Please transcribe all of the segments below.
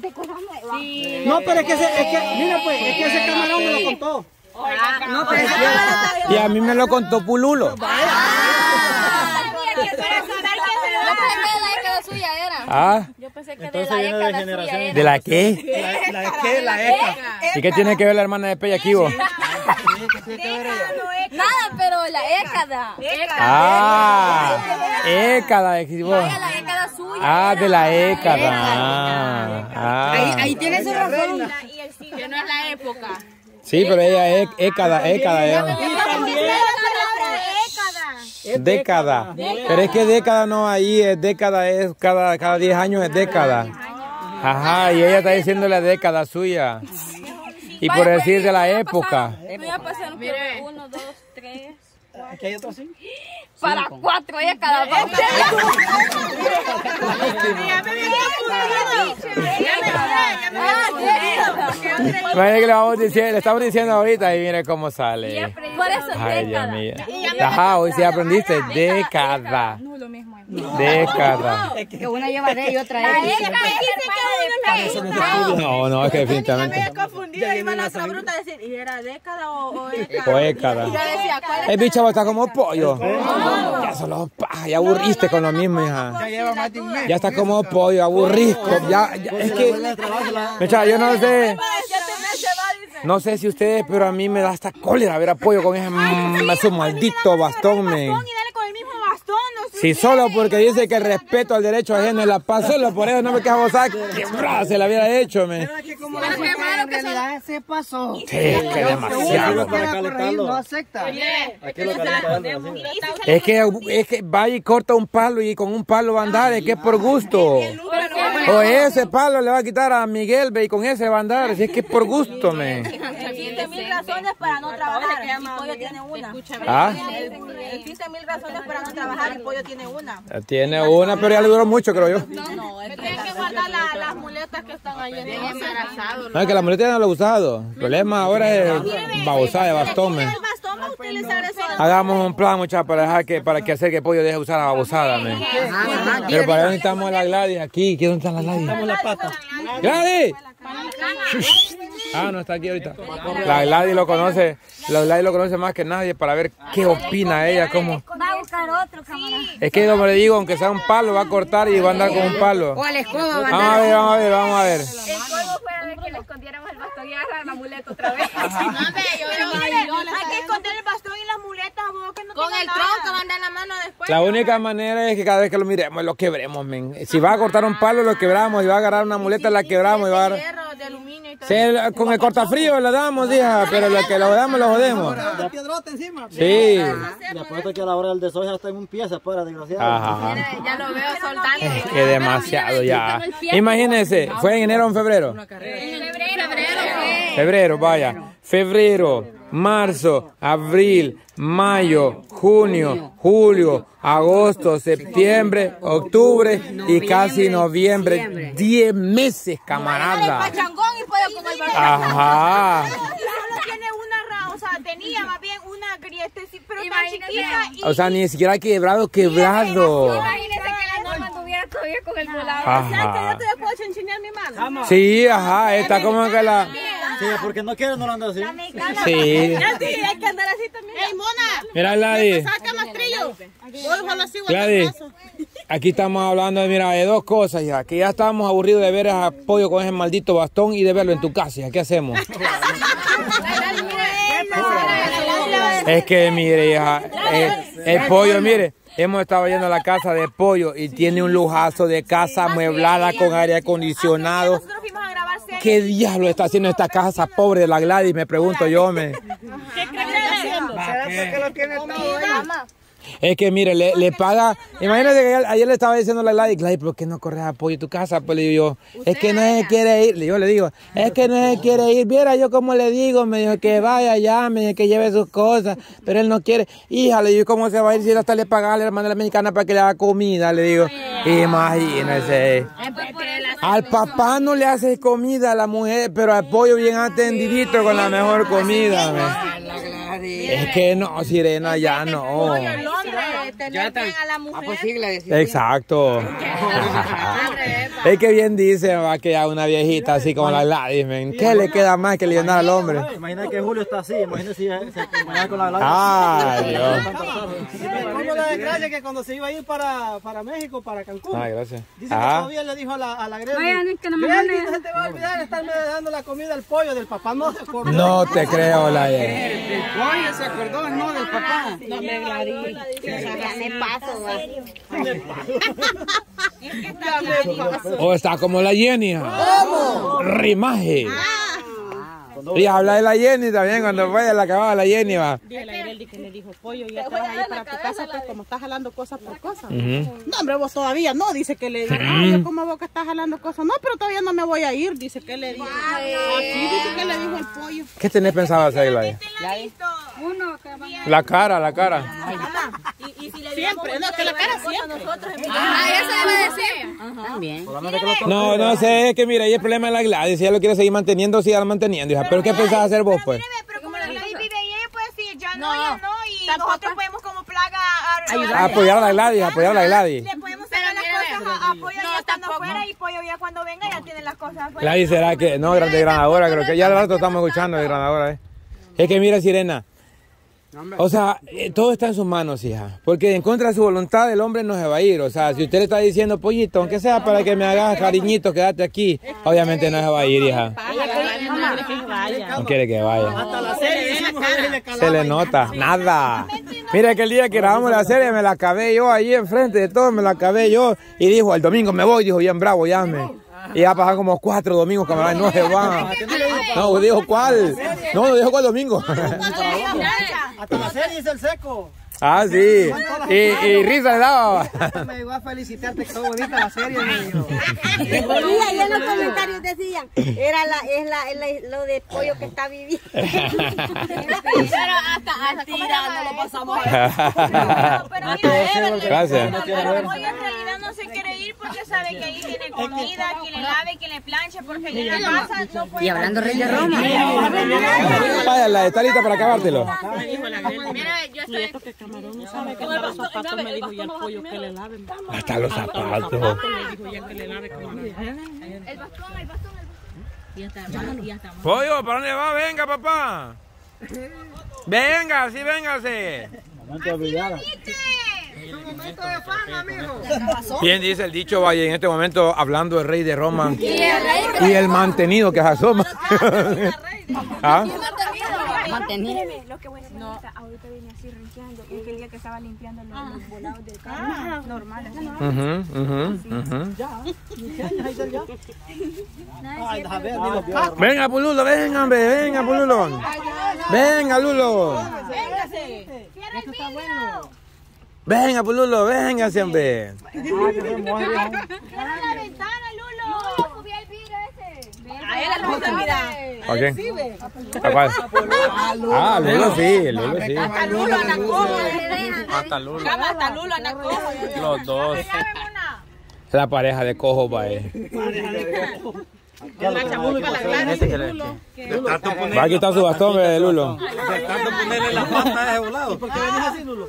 de cosas nuevas. Sí, no, pero es que mira pues, es que ese camarón me lo contó. No, pero y a mí me lo contó Pululo. Ah. Yo pensé que de la época suya era. ¿De la qué? La ECA. ¿Y qué tiene que ver la hermana de Pellaquivo? Nada, pero la écada. Ah, écada. La écada suya. Ah, de la écada. Ahí tiene su razón. Que no es la época. Sí, pero ella es écada. Década. Pero es que década no, ahí es década, es cada 10 años es década. Ajá, y ella está diciendo la década suya. Y por decir de la época. Ya pasaron 1, 2, 3. ¿Aquí hay otro así? Para 4 décadas. Imagínate que le estamos diciendo ahorita y mire cómo sale. Por eso Ay, Dios década. mío. Ajá, hoy sí aprendiste. Década. No, lo mismo es. Década. Que una lleva D y otra E. No, es que definitivamente. Me había confundido, iba la otra bruta a decir, ¿y era década o écada? O écada. Y yo decía, ¿cuál es? El bicho está como pollo. Ya solo ya aburriste con lo mismo, hija. Ya lleva más de un mes. Ya está como pollo, aburrisco. Ya, es que, muchacha, yo no sé. No sé si ustedes, pero a mí me da hasta cólera ver a pollo con ese maldito bastón, men. Y dale con el mismo bastón, no sé. Sí, solo porque dice que el respeto al derecho ajeno es la paz, solo por eso no me quejo gozar, que se la hubiera hecho, men. Pero es que como la en realidad se pasó. Sí, que demasiado. No acepta. Es que va y corta un palo y con un palo va a andar, es que es por gusto. O ese palo le va a quitar a Miguel, ve, y con ese va a andar, si es que es por gusto, men. Existen 1000 razones para no trabajar y Pollo tiene una. ¿Ah? Existen 1000 razones para no trabajar y Pollo tiene una. Tiene una, pero ya le duró mucho, creo yo. Tienen que guardar las muletas que están ahí embarazados. No, es que la muleta ya no lo he usado. El problema ahora es babosada de bastón, men. El bastón va a utilizar eso. Hagamos un plan, muchachos, para que hacer que Pollo deje de usar la babosada, men. Pero para eso necesitamos a la Gladys aquí. ¿Dónde está la Gladys? Estamos la pata. ¡Gladys! Ah, no está aquí ahorita. La Gladys lo conoce. La Gladys lo conoce más que nadie para ver qué opina ella, cómo. Va a buscar otro, camarada. Es que como le digo, aunque sea un palo, va a cortar y va a andar con un palo. O a la escoba. Vamos a ver. El juego fuera de que le escondiéramos el bastón y agarrar la muleta otra vez. Hay que esconder el bastón y las muletas, que no con el tronco va a andar la mano después. La única manera es que cada vez que lo miremos, lo quebremos, men. Si va a cortar un palo, lo quebramos. Si va a agarrar una muleta, la quebramos. Y va a agarrar... Hierro, de aluminio y todo. Sí, con el cortafrío le damos, hija, pero lo que lo damos, lo jodemos. La piedrota encima. Sí. Le apuesto que a la hora del desoya está en un pie, se para, desgraciado. Ajá. Ya lo veo soltando. Es que demasiado ya. Imagínense, ¿fue en enero o en febrero? Febrero, vaya. Febrero, marzo, abril, mayo, junio, julio, agosto, septiembre, octubre y casi noviembre. 10 meses, camarada. Pachangón y Pollo con el bastón. Ajá. Solo tiene una o sea, tenía más bien una grieta, pero tan chiquita. Y O sea, ni siquiera quebrado. Imagínese que la norma anduviera todavía con el volado. Ajá. yo te puedo chinchinear mi mano. Sí, ajá, está como que la... Sí, porque no quiere, no lo anda así. Sí. Sí, hay que andar así también. ¡Ey, mona! Mira, Gladys. ¡Saca mastrillo! Gladys, aquí estamos hablando de dos cosas ya, que ya estábamos aburridos de ver a Pollo con ese maldito bastón y de verlo en tu casa. ¿Qué hacemos? Es que mire, hija, el Pollo, mire, hemos estado yendo a la casa de Pollo y tiene un lujazo de casa amueblada con aire acondicionado. Nosotros fuimos a grabar series. ¿Qué diablo está haciendo esta casa pobre de la Gladys? Me pregunto yo, me. ¿Qué crees que está haciendo? ¿Será porque lo tiene todo ella? Es que mire, le paga. Imagínate que ayer le estaba diciendo a la Gladys, ¿por qué no corres a Pollo a tu casa? Pues le digo yo, es que no se quiere ir. Yo le digo, es que no se quiere ir. Viera yo como le digo, me dijo que vaya allá, me dijo que lleve sus cosas, pero él no quiere. Hija, le digo, ¿cómo se va a ir si él hasta le paga a la hermana mexicana para que le haga comida? Le digo, imagínese. Al papá no le hace comida a la mujer, pero al Pollo bien atendidito con la mejor comida. Es que no, Sirena, ya no. Londres, tener bien a la mujer. Exacto. Es que bien dice, va, que a una viejita así como la Gladys, men. ¿Qué le queda más que leonar al hombre? Imagina que Julio está así, imagina si se acompañaba con la Gladys. Ay, Dios. Como la desgracia que cuando se iba a ir para México, para Cancún. Ay, gracias. Dice que todavía le dijo a la Greli. Greli, no se te va a olvidar de estarme dando la comida al pollo del papá. No se acordó. No te creo, la El pollo se acordó, no del papá. No me Gladys. Ya me paso, va. O está como la Jenny. Rimaje. Y habla de la Jenny también, cuando fue la acababa la Jenny, va. Dile a Greli que le dijo, pollo, ya te vas a ir para tu casa, pues como estás jalando cosas por cosas. Ujú. No, hombre, vos todavía no, dice que le dijo, ay, yo como vos que estás jalando cosas. No, pero todavía no me voy a ir, dice que le dijo. Así dice que le dijo el pollo. ¿Qué tenés pensado hacer, Gladys? La cara, la cara. Siempre, no, que la cara siempre. Eso iba a decir. También. No, no sé, es que mira, ahí el problema es la Gladys. Si ella lo quiere seguir manteniendo, siga manteniendo, hija. ¿Pero qué pensás hacer vos, pues? Pero como la Gladys vive ahí, ella puede decir, ya no, y nosotros podemos como plaga Apoyar a la Gladys, apoyar a la Gladys. le podemos sacar las cosas a Pollo ya estando afuera y Pollo ya cuando venga ya tiene las cosas afuera. Gladys, ¿será que? No, de Granadora, creo que ya al rato estamos escuchando de Granadora, Es que mira, Sirena. O sea, todo está en sus manos, hija. Porque en contra de su voluntad el hombre no se va a ir. O sea, si usted le está diciendo, pollito, aunque sea para que me hagas cariñito, quédate aquí. Obviamente no se va a ir, hija. No quiere que vaya. Hasta la serie hicimos Se le nota, nada. Mira que el día que grabamos la serie me la acabé yo allí enfrente de todo, me la acabé yo. Y dijo, el domingo me voy, dijo bien bravo, llame. Y ya pasaron como 4 domingos, camarada, no se va. No, dijo cuál. No dijo cuál domingo. Hasta la serie es el seco. Ah, sí. Y risa le daba. Me llegó a felicitarte que está bonita la serie, me dijo. Y en los comentarios decían, es lo de pollo que está viviendo. Pero hasta tira no lo pasamos. Pero mira, Gracias. el pollo en realidad no se quiere ir porque sabe que ahí tiene comida, que le lave, que le planche, porque allá en la casa no puede. Y hablando Rey de Roma. Vaya, está lista para acabártelo. Mira, yo estoy... No sabe que los zapatos me dijo ya el pollo que le lave. Hasta los zapatos. Le dijo ya que le lave como El bastón. ya está. Pollo, ¿para dónde va? Venga, papá. Venga, sí, véngase. No te olvidaras. Bien dice el dicho, vaya, en este momento hablando del rey de Roma y el mantenido que se asoma. ¿Ah? Mantenido. Lo que voy a decir ahorita viene así rinqueando. Es que el día que estaba limpiando los volados del carro. Normal, así. Venga, Pululo, venga, hombre, venga, Pululo. Venga, Lulo. Véngase. Venga, Pululo, venga, siempre. Cierra la ventana, Lulo. Subí el vidrio ese. A él le gusta mirar. ¿A quién? ¿A cuál? Ah, Lulo sí, Lulo sí. Hasta Lulo anda cojo. Hasta Lulo. Hasta Lulo anda cojo. Los dos. La pareja de cojo, vaya. Va a quitar su bastón, Lulo. De tanto ponerle la pata a ese volado. ¿Por qué venís así, Lulo?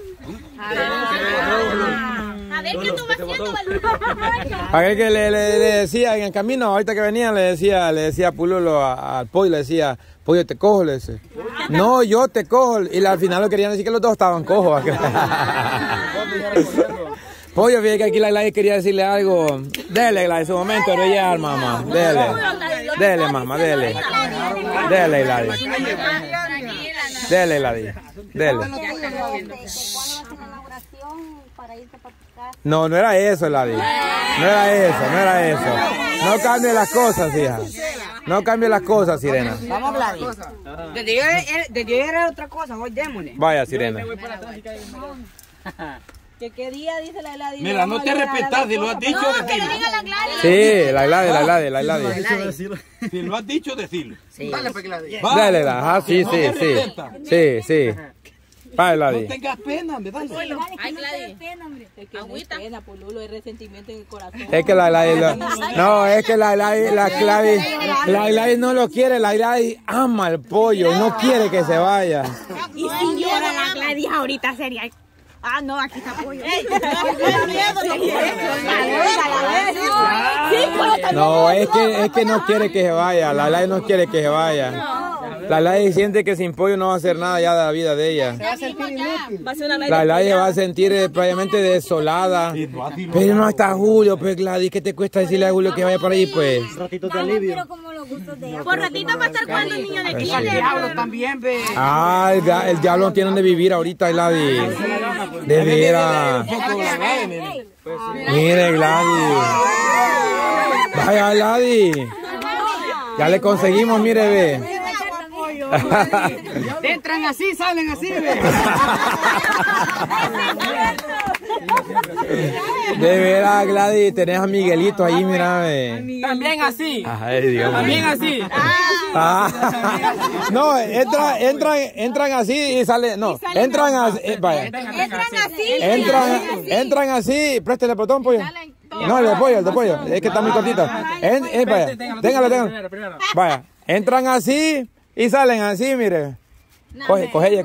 A ver qué tú vas haciendo, Lulo. A ver que le decía en el camino, ahorita que venía, le decía a Pululo, al pollo, le decía, pollo, te cojo, le decía. No, yo te cojo. Y al final lo querían decir que los dos estaban cojos. Pollo, fíjate que aquí la Gladys quería decirle algo. Dele, Gladys, un momento, rellenar, mamá. Dele. Dele, mamá, dele. Dele, Gladys. Dele, Gladys. Dele. No, no era eso, Gladys. No era eso. No cambie las cosas, hija. No cambie las cosas, Sirena. Vamos, Gladys. Desde yo era otra cosa, hoy démosle. Vaya, Sirena. ¿Qué día dice la Gladys? Mira, no te respetas, si lo has dicho, decirlo. Sí, la Gladys. Si lo has dicho, decirlo. Dale, pues, Gladys. Dale, ajá, sí. Vaya, No Gladys. tengas pena, me dale. Ay, Gladys. Es que agüita. Pena, Pululo, hay resentimiento en el corazón. Es que la Gladys, no, es que la Gladys no lo quiere, la Gladys ama al pollo, no quiere que se vaya. Y si llora la Gladys ahorita sería... Ah, no, aquí está pollo. No, es que no quiere que se vaya. La Lai no quiere que se vaya. La Lai siente que sin pollo no va a hacer nada ya de la vida de ella. La Lai va a sentir probablemente desolada. Pero no está Julio, pues Gladys, ¿qué te cuesta decirle a Julio que vaya por ahí, pues? Ratitos de alivio. Por ratito va a estar jugando el niño de El diablo también, ve. Ah, el diablo no tiene donde vivir ahorita, Gladys. De veras. Mire, Gladys. Vaya, Gladys. Ya le conseguimos, mire, ve. Entran así, salen así, ve. De veras, Gladys, tenés a Miguelito ahí, mira, ve. También así. Ay, Dios mío. También así. No, entran así y salen. No, entran así. Vaya. Entran así. Préstale el botón, pollo. No, el de pollo. Es que está muy cortito. Vaya. Téngalo. Vaya. Entran así y salen así, mire. Coge.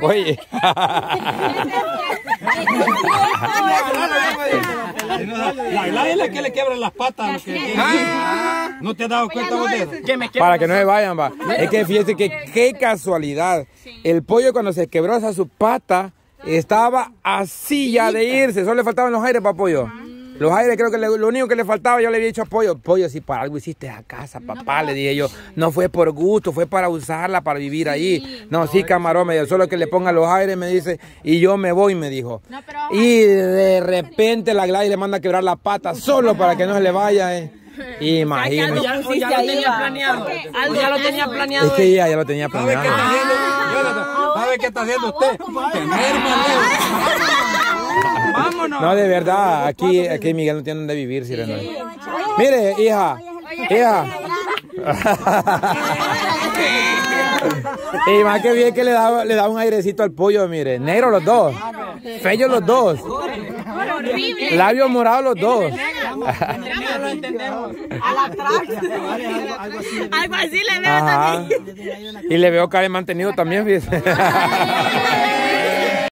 La es la que le quiebran las patas. ¿No te has dado cuenta vos de eso? Para que no se vayan, va. Es que fíjese que qué casualidad. El pollo cuando se quebró esa su pata estaba así ya de irse. Solo le faltaban los aires para pollo. Los aires creo que lo único que le faltaba, yo le había dicho a Pollo, si para algo hiciste a casa, papá, le dije yo, no fue por gusto, fue para usarla, para vivir ahí. No, sí, camarón, me dijo, solo que le ponga los aires, me dice, y yo me voy, me dijo. Y de repente la Gladys le manda a quebrar la pata solo para que no se le vaya, Imagínate. Ya lo tenía planeado. Ya lo tenía planeado. Es que ella ya lo tenía planeado. ¿Sabe qué está haciendo usted? Vámonos. No, de verdad, aquí Miguel no tiene donde vivir, Sirena. Mire, hija. Y más que bien que le da un airecito al pollo, mire. Negro los dos. Feos los dos. Labios morados los dos. Algo así le veo también. Y le veo cara de mantenido también, fíjese.